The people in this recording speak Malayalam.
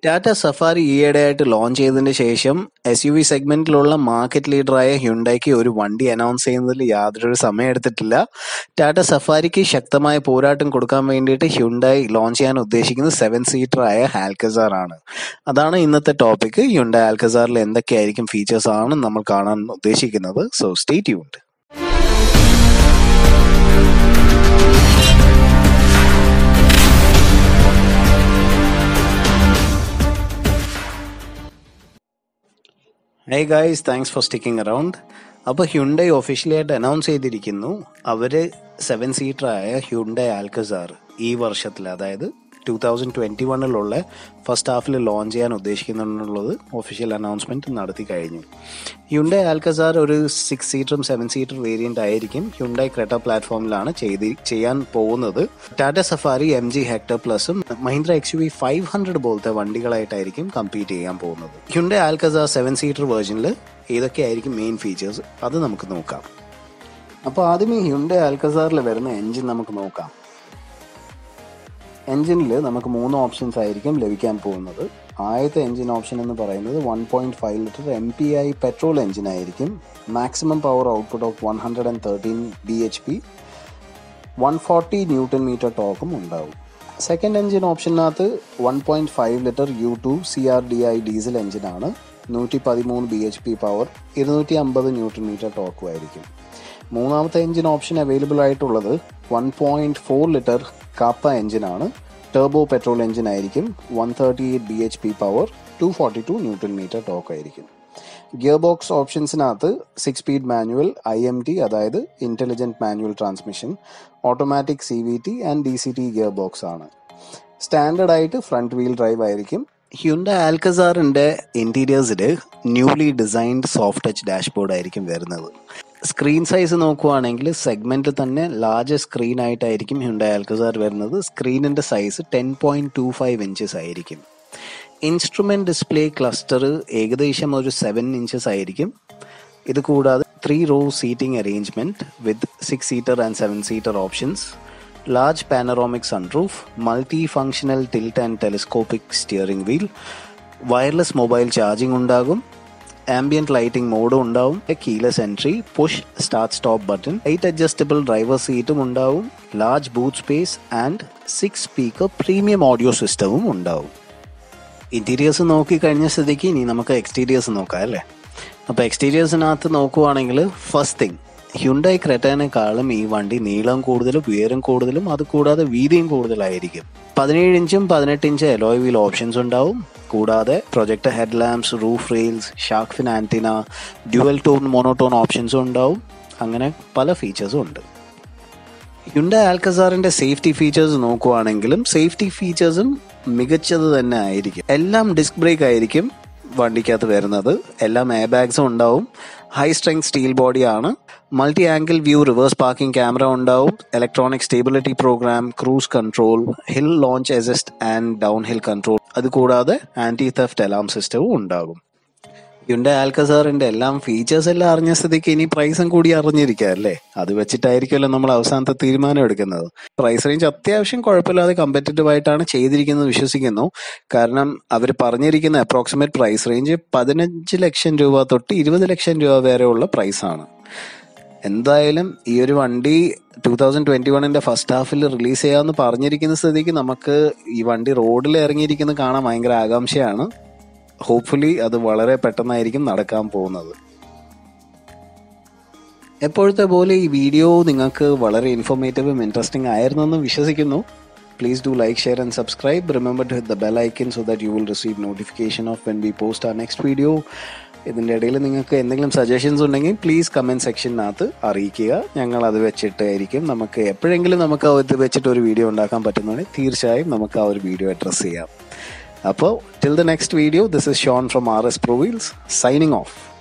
ടാറ്റ സഫാരി ഈയിടെയായിട്ട് ലോഞ്ച് ചെയ്തതിന് ശേഷം SUV സെഗ്മെന്റിലുള്ള മാർക്കറ്റ് ലീഡറായ ഹ്യുണ്ടായിക്ക് ഒരു വണ്ടി അനൗൺസ് ചെയ്യുന്നതിൽ യാതൊരു സമയം എടുത്തിട്ടില്ല. ടാറ്റ സഫാരിക്ക് ശക്തമായ പോരാട്ടം കൊടുക്കാൻ വേണ്ടിയിട്ട് ഹ്യുണ്ടായി ലോഞ്ച് ചെയ്യാൻ ഉദ്ദേശിക്കുന്നത് 7 സീറ്ററായ ആൽക്കസാർ ആണ്. അതാണ് ഇന്നത്തെ ടോപ്പിക്. ഹ്യുണ്ടായി ആൽക്കസാറിൽ എന്തൊക്കെയായിരിക്കും ഫീച്ചേഴ്സ് ആണ് നമ്മൾ കാണാൻ ഉദ്ദേശിക്കുന്നത്. So stay tuned. Hey guys, thanks for sticking around. അപ്പോൾ ഹ്യുണ്ടായി ഒഫീഷ്യലി ആയിട്ട് അനൗൺസ് ചെയ്തിരിക്കുന്നു അവർ 7 സീറ്ററായ ഹ്യുണ്ടായി ആൽക്കസാർ ഈ വർഷത്തിൽ, അതായത് 2021 ഫസ്റ്റ് ഹാഫിൽ ലോഞ്ച് ചെയ്യാൻ ഉദ്ദേശിക്കുന്നുള്ളത് ഒഫീഷ്യൽ അനൗൺസ്മെന്റ് നടത്തി കഴിഞ്ഞു. ഹ്യുണ്ടായി ആൽക്കസാർ ഒരു 6 സീറ്ററും 7 സീറ്റർ വേരിയന്റ് ആയിരിക്കും. ഹ്യുണ്ടായി ക്രെറ്റ പ്ലാറ്റ്ഫോമിലാണ് ചെയ്യാൻ പോകുന്നത്. ടാറ്റ സഫാരി, MG ഹെക്ടർ പ്ലസും മഹീന്ദ്ര XUV 500 പോലത്തെ വണ്ടികളായിട്ടായിരിക്കും കമ്പീറ്റ് ചെയ്യാൻ പോകുന്നത്. ഹ്യുണ്ടായി ആൽക്കസാർ 7 സീറ്റർ വേർഷനിൽ ഏതൊക്കെയായിരിക്കും മെയിൻ ഫീച്ചേഴ്സ് അത് നമുക്ക് നോക്കാം. അപ്പോൾ ആദ്യമേ ഹ്യുണ്ടായി ആൽക്കസാറിൽ വരുന്ന എൻജിൻ നമുക്ക് നോക്കാം. എൻജിനിൽ നമുക്ക് 3 ഓപ്ഷൻസ് ആയിരിക്കും ലഭിക്കാൻ പോകുന്നത്. ആദ്യത്തെ എൻജിൻ ഓപ്ഷൻ എന്ന് പറയുന്നത് 1.5 ലിറ്റർ MPI പെട്രോൾ എൻജിൻ ആയിരിക്കും. Maximum power output of 113 bhp, 140 newton metre ടോർക്കും ഉണ്ടാവും. സെക്കൻഡ് എൻജിൻ ഓപ്ഷനകത്ത് 1.5 ലിറ്റർ U2 CRDI ഡീസൽ എൻജിനാണ്. 113 bhp പവർ, 250 ന്യൂട്ടൺ മീറ്റർ ടോർക്കും ആയിരിക്കും. മൂന്നാമത്തെ എൻജിൻ ഓപ്ഷൻ അവൈലബിൾ ആയിട്ടുള്ളത് 1.4 ലിറ്റർ കാപ്പ എൻജിനാണ്. ടർബോ പെട്രോൾ എൻജിൻ ആയിരിക്കും. 138 bhp പവർ, 242 ന്യൂട്ടൺ മീറ്റർ ടോർക്ക് ആയിരിക്കും. ഗിയർ ബോക്സ് ഓപ്ഷൻസിനകത്ത് 6 സ്പീഡ് മാനുവൽ, IMT അതായത് intelligent manual transmission, automatic CVT and DCT gear box ആണ്. സ്റ്റാൻഡേർഡ് ആയിട്ട് ഫ്രണ്ട് വീൽ ഡ്രൈവ് ആയിരിക്കും. ഹ്യുണ്ടായി ആൽക്കസാറിന്റെ ഇന്റീരിയേഴ്സിൽ newly designed soft touch dashboard ആയിരിക്കും വരുന്നത്. സ്ക്രീൻ സൈസ് നോക്കുവാണെങ്കിൽ സെഗ്മെന്റിൽ തന്നെ ലാർജ് സ്ക്രീൻ ആയിട്ടായിരിക്കും ഹ്യുണ്ടായി ആൽക്കസാർ വരുന്നത്. സ്ക്രീനിന്റെ സൈസ് 10.25 ഇഞ്ചസ് ആയിരിക്കും. ഇൻസ്ട്രുമെന്റ് ഡിസ്പ്ലേ ക്ലസ്റ്റർ ഏകദേശം ഒരു 7 ഇഞ്ചസ് ആയിരിക്കും. ഇത് കൂടാതെ 3 row seating arrangement with 6 seater and 7 seater options, large panoramic sunroof, multi functional tilt and telescopic steering wheel, wireless mobile charging ഉണ്ടാകും, ആംബിയന്റ് ലൈറ്റിംഗ് മോഡും ഉണ്ടാവും, keyless entry, push start stop button, height adjustable driver സീറ്റും ഉണ്ടാവും, large boot space and 6 speaker premium audio സിസ്റ്റവും ഉണ്ടാവും. ഇന്റീരിയേഴ്സ് നോക്കി കഴിഞ്ഞ സ്ഥിതിക്ക് ഇനി നമുക്ക് എക്സ്റ്റീരിയേഴ്സ് നോക്കാം അല്ലേ. അപ്പോൾ എക്സ്റ്റീരിയേഴ്സിനകത്ത് നോക്കുവാണെങ്കിൽ ഫസ്റ്റ് തിങ്, ഹ്യുണ്ടായി ക്രെറ്റേനേക്കാളും ഈ വണ്ടി നീളം കൂടുതലും ഉയരം കൂടുതലും അതുകൂടാതെ വീതിയും കൂടുതലായിരിക്കും. 17 ഇഞ്ചും 18 ഇഞ്ച് അലോയ് വീൽ ഓപ്ഷൻസ് ഉണ്ടാവും. കൂടാതെ projector head lamps, roof rails, shark fin antenna, dual tone monotone ഓപ്ഷൻസും ഉണ്ടാവും. അങ്ങനെ പല ഫീച്ചേഴ്സും ഉണ്ട്. ഹ്യുണ്ടായി ആൽക്കസാറിന്റെ സേഫ്റ്റി ഫീച്ചേഴ്സ് നോക്കുവാണെങ്കിലും സേഫ്റ്റി ഫീച്ചേഴ്സും മികച്ചത് തന്നെ ആയിരിക്കും. എല്ലാം ഡിസ്ക് ബ്രേക്ക് ആയിരിക്കും വണ്ടിക്കകത്ത് വരുന്നത്. എല്ലാം എയർ ബാഗ്സും ഉണ്ടാവും. ഹൈ സ്ട്രെങ്ത് സ്റ്റീൽ ബോഡിയാണ്. Multi angle view reverse parking camera ഉണ്ടാവും. Electronic stability program, cruise control, hill launch assist and down hill control, അതുകൂടാതെ ആന്റി തെഫ്റ്റ് അലാം സിസ്റ്റവും ഉണ്ടാകും. ഹ്യുണ്ടായി ആൽക്കസാറിന്റെ എല്ലാം ഫീച്ചേഴ്സ് എല്ലാം അറിഞ്ഞ സ്ഥിതിക്ക് ഇനി പ്രൈസും കൂടി അറിഞ്ഞിരിക്കുക അല്ലേ. അത് വെച്ചിട്ടായിരിക്കുമല്ലോ നമ്മൾ അവസാനത്തെ തീരുമാനം എടുക്കുന്നത്. പ്രൈസ് റേഞ്ച് അത്യാവശ്യം കുഴപ്പമില്ലാതെ കമ്പറ്റീറ്റീവ് ആയിട്ടാണ് ചെയ്തിരിക്കുന്നത് വിശ്വസിക്കുന്നു. കാരണം അവർ പറഞ്ഞിരിക്കുന്ന അപ്രോക്സിമേറ്റ് പ്രൈസ് റേഞ്ച് 15 ലക്ഷം രൂപ തൊട്ട് 20 ലക്ഷം രൂപ വരെയുള്ള പ്രൈസാണ്. എന്തായാലും ഈ ഒരു വണ്ടി 2021 ഫസ്റ്റ് ഹാഫിൽ റിലീസ് ചെയ്യാമെന്ന് പറഞ്ഞിരിക്കുന്ന സ്ഥിതിക്ക് നമുക്ക് ഈ വണ്ടി റോഡിൽ ഇറങ്ങിയിരിക്കുന്നത് കാണാൻ ഭയങ്കര ആകാംക്ഷയാണ്. ഹോപ്പ്ഫുള്ളി അത് വളരെ പെട്ടെന്നായിരിക്കും നടക്കാൻ പോകുന്നത്. എപ്പോഴത്തെ പോലെ ഈ വീഡിയോ നിങ്ങൾക്ക് വളരെ ഇൻഫോർമേറ്റീവും ഇൻട്രസ്റ്റിംഗ് ആയിരുന്നെന്ന് വിശ്വസിക്കുന്നു. Please do like, share and subscribe. Remember to hit the bell icon so that you will receive notification of when we post our next video. ഇതിൻ്റെ ഇടയിൽ നിങ്ങൾക്ക് എന്തെങ്കിലും സജഷൻസ് ഉണ്ടെങ്കിൽ പ്ലീസ് കമൻറ്റ് സെക്ഷനകത്ത് അറിയിക്കുക. ഞങ്ങൾ അത് വെച്ചിട്ടായിരിക്കും നമുക്ക് എപ്പോഴെങ്കിലും നമുക്ക് അത് വെച്ചിട്ട് ഒരു വീഡിയോ ഉണ്ടാക്കാൻ പറ്റുന്നതാണെങ്കിൽ തീർച്ചയായും നമുക്ക് ആ ഒരു വീഡിയോ അഡ്രസ്സ് ചെയ്യാം. അപ്പോൾ till the next video, this is Sean from RS Pro Wheels signing off.